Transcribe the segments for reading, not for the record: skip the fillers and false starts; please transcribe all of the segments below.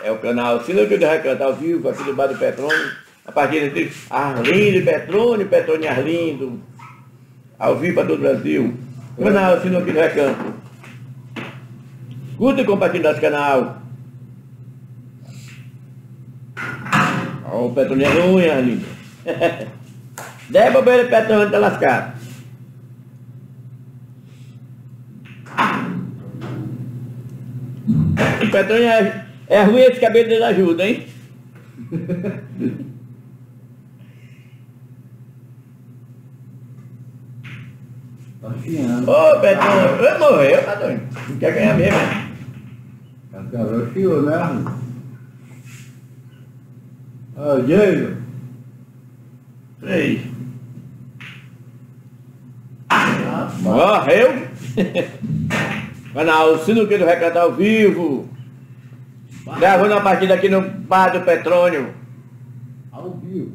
É o canal Sinuca do Recanto ao vivo, aqui do Bar do Petrônio. A partir de Arlindo e Petrônio, Petrônio e Arlindo. Ao vivo para todo o Brasil. Canal Sinuca do Recanto. Curta e compartilhe nosso canal. Ó, o Petrônio é ruim, Arlindo. 10 bobeiras de Petrônio tá lascado. O Petrônio é ruim, esse cabelo dele ajuda, hein? Tá chiando. Ô, Petrônio, ele morreu, Petrônio. Não quer ganhar mesmo, né? Acabou, chiou, né? Ó, Diego. 3. Morreu? Canal Sinuca do Recanto ao vivo. Gravando a partida aqui no Bar do Petrônio. Ao vivo.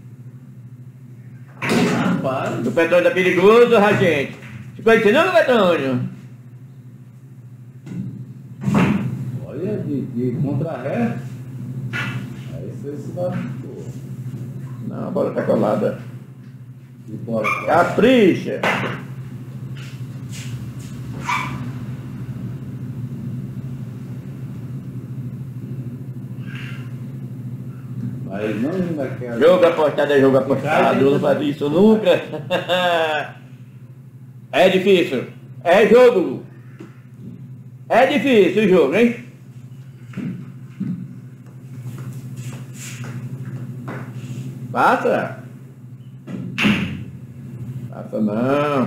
O Petrônio tá perigoso, gente. Se conhece não, Petrônio? Olha, de contra-ré. Aí você se dá. Não, a bola tá colada. E bora. Capricha. Mas não naquela. Jogo apostado é jogo apostado. Eu não faz isso nunca. É difícil. É jogo. É difícil o jogo, hein? Passa. Passa não.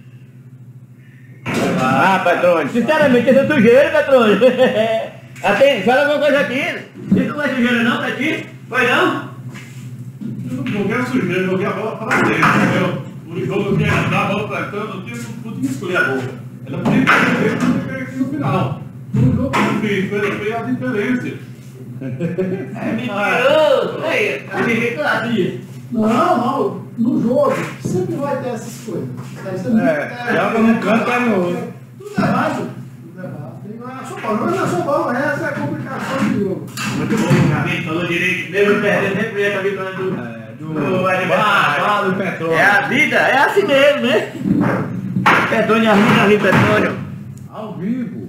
Ah, Petrônio. Sinceramente, isso é sujeira, Petrônio. Fala alguma coisa aqui. Isso não é sujeira não, pra ti? Foi não? Eu não joguei a sujeira, eu joguei a bola para dentro, entendeu? O jogo eu queria dar a bola para cá, eu não podia escolher a bola. Ela podia escolher, mas eu peguei aqui no final. No jogo eu fiz, foi a diferença. É mentiroso. Aí, tá me reclamando. Não, no jogo sempre vai ter essas coisas. Joga num canto, é no outro. Tudo é válido. Tudo é válido. Tem que ganhar São Paulo. Mas na São Paulo, essa é a complicação do jogo. Muito bom, Carlinhos, falou direito. Mesmo perdendo, sempre ia pra vitória do adversário. Do Petrônio. É a vida, é assim mesmo, né? Petrônio, Arlindo, Petrônio. Ao vivo.